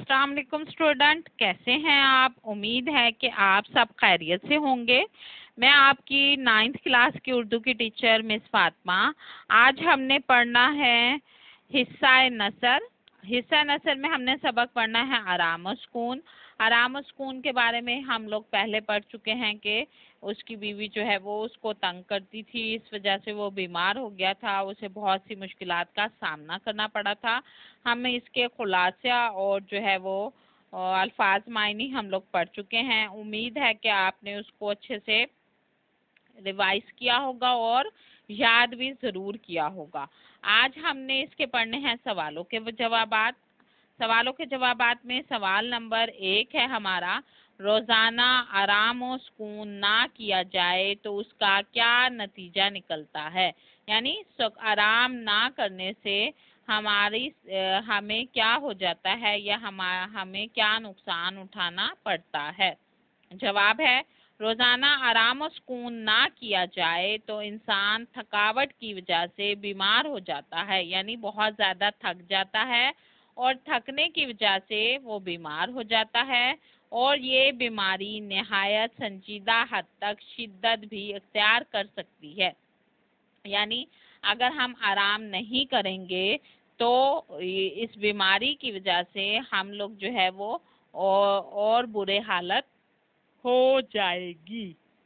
अस्सलाम वालेकुम स्टूडेंट, कैसे हैं आप? उम्मीद है कि आप सब खैरियत से होंगे। मैं आपकी 9th क्लास की उर्दू की टीचर मिस फातिमा। आज हमने पढ़ना है हिस्सा नसर। हिस्सा नसर में हमने सबक पढ़ना है आराम और सुकून। आराम और सुकून के बारे में हम लोग पहले पढ़ चुके हैं कि उसकी बीवी जो है वो उसको तंग करती थी, इस वजह से वो बीमार हो गया था, उसे बहुत सी मुश्किलात का सामना करना पड़ा था। हम इसके खुलासा और जो है वो अल्फाज मायनी हम लोग पढ़ चुके हैं। उम्मीद है कि आपने उसको अच्छे से रिवाइज किया होगा और याद भी ज़रूर किया होगा। आज हमने इसके पढ़ने हैं सवालों के जवाबात। सवालों के जवाबात में सवाल नंबर 1 है हमारा, रोज़ाना आराम और सुकून ना किया जाए तो उसका क्या नतीजा निकलता है। यानी आराम ना करने से हमें क्या हो जाता है या हमें क्या नुकसान उठाना पड़ता है। जवाब है, रोज़ाना आराम और सुकून ना किया जाए तो इंसान थकावट की वजह से बीमार हो जाता है, यानी बहुत ज़्यादा थक जाता है और थकने की वजह से वो बीमार हो जाता है और ये बीमारी निहायत संजीदा हद तक शिद्दत भी इख्तियार कर सकती है। यानी अगर हम आराम नहीं करेंगे तो इस बीमारी की वजह से हम लोग जो है वो और बुरे हालत हो जाएगी।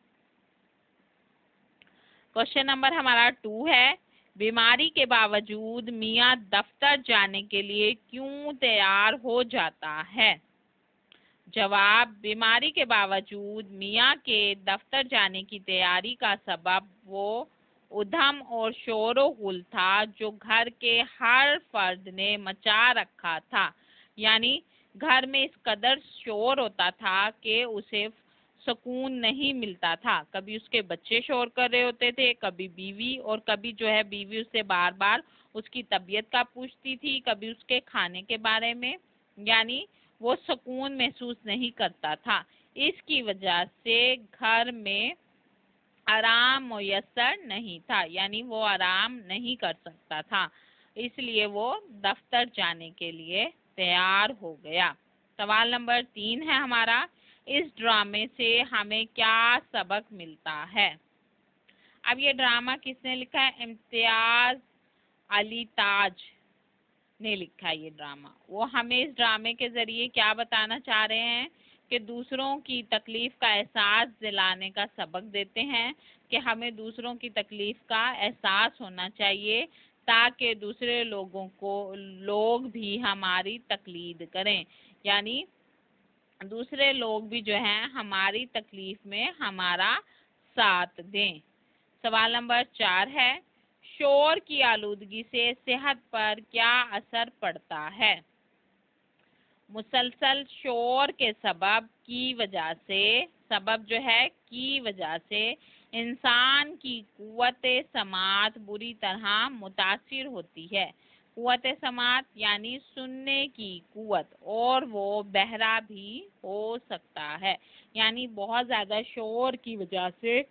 क्वेश्चन नंबर हमारा 2 है, बीमारी के बावजूद मियाँ दफ्तर जाने के लिए क्यों तैयार हो जाता है। जवाब, बीमारी के बावजूद मियाँ के दफ्तर जाने की तैयारी का सबब वो उधम और शोर गुल था जो घर के हर फर्द ने मचा रखा था। यानी घर में इस कदर शोर होता था कि उसे सुकून नहीं मिलता था। कभी उसके बच्चे शोर कर रहे होते थे, कभी बीवी, और कभी जो है बीवी उससे बार बार उसकी तबीयत का पूछती थी, कभी उसके खाने के बारे में। यानी वो सुकून महसूस नहीं करता था। इसकी वजह से घर में आराम मुयस्सर नहीं था, यानी वो आराम नहीं कर सकता था, इसलिए वो दफ्तर जाने के लिए तैयार हो गया। सवाल नंबर 3 है हमारा, इस ड्रामे से हमें क्या सबक मिलता है। अब ये ड्रामा किसने लिखा है? इम्तियाज अली ताज ने लिखा है ये ड्रामा। वो हमें इस ड्रामे के जरिए क्या बताना चाह रहे हैं कि दूसरों की तकलीफ का एहसास दिलाने का सबक देते हैं कि हमें दूसरों की तकलीफ का एहसास होना चाहिए ताकि दूसरे लोग भी हमारी तकलीद करें, यानी दूसरे लोग भी जो हैं हमारी तकलीफ में हमारा साथ दें। सवाल नंबर 4 है, शोर की आलूदगी से सेहत पर क्या असर पड़ता है। मुसलसल शोर के सबब जो है की वजह से इंसान की कुव्वत समात बुरी तरह मुतासिर होती है। कुव्वत समात यानी सुनने की कुव्वत, और वो बहरा भी हो सकता है। यानी बहुत ज़्यादा शोर की वजह से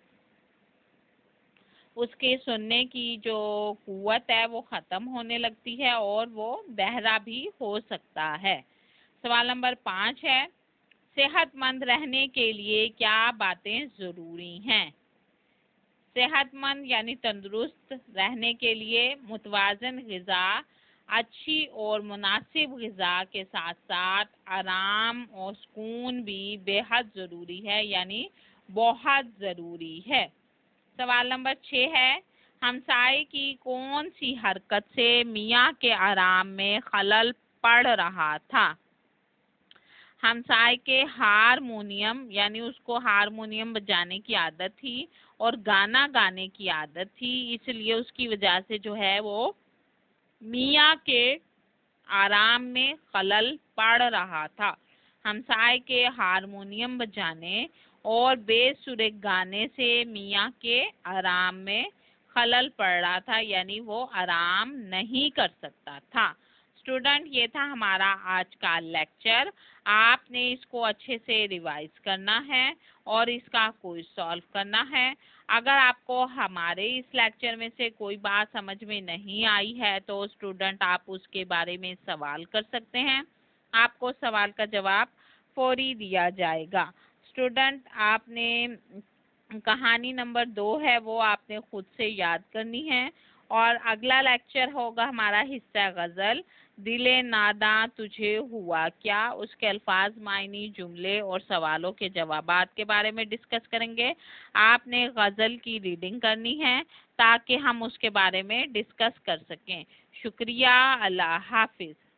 उसके सुनने की जो कुव्वत है वो ख़त्म होने लगती है और वो बहरा भी हो सकता है। सवाल नंबर 5 है, सेहतमंद रहने के लिए क्या बातें ज़रूरी हैं। सेहतमंद यानी तंदुरुस्त रहने के लिए मुतवाज़न ग़िज़ा, अच्छी और मुनासिब ग़िज़ा के साथ साथ आराम और सुकून भी बेहद ज़रूरी है, यानी बहुत ज़रूरी है। सवाल नंबर 6 है, हमसाये की कौन सी हरकत से मियाँ के आराम में खलल पड़ रहा था। हमसाये के हारमोनियम, यानी उसको हारमोनियम बजाने की आदत थी और गाना गाने की आदत थी, इसलिए उसकी वजह से जो है वो मियाँ के आराम में खलल पड़ रहा था। हमसाये के हारमोनियम बजाने और बेसुरे गाने से मियाँ के आराम में खलल पड़ रहा था, यानी वो आराम नहीं कर सकता था। स्टूडेंट, ये था हमारा आज का लेक्चर। आपने इसको अच्छे से रिवाइज करना है और इसका कोई सॉल्व करना है। अगर आपको हमारे इस लेक्चर में से कोई बात समझ में नहीं आई है तो स्टूडेंट आप उसके बारे में सवाल कर सकते हैं। आपको सवाल का जवाब फौरी दिया जाएगा। स्टूडेंट, आपने कहानी नंबर 2 है वो आपने खुद से याद करनी है, और अगला लेक्चर होगा हमारा हिस्सा गज़ल, दिले नादा तुझे हुआ क्या। उसके अल्फाज, मायनी, जुमले और सवालों के जवाबात के बारे में डिस्कस करेंगे। आपने गज़ल की रीडिंग करनी है ताकि हम उसके बारे में डिस्कस कर सकें। शुक्रिया, अल्लाह हाफिज़।